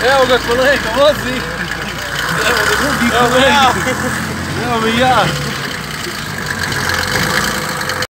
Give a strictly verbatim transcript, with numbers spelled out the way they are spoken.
Evo ga kolega, vozi! Evo ga drugi kolega! Evo mi ja!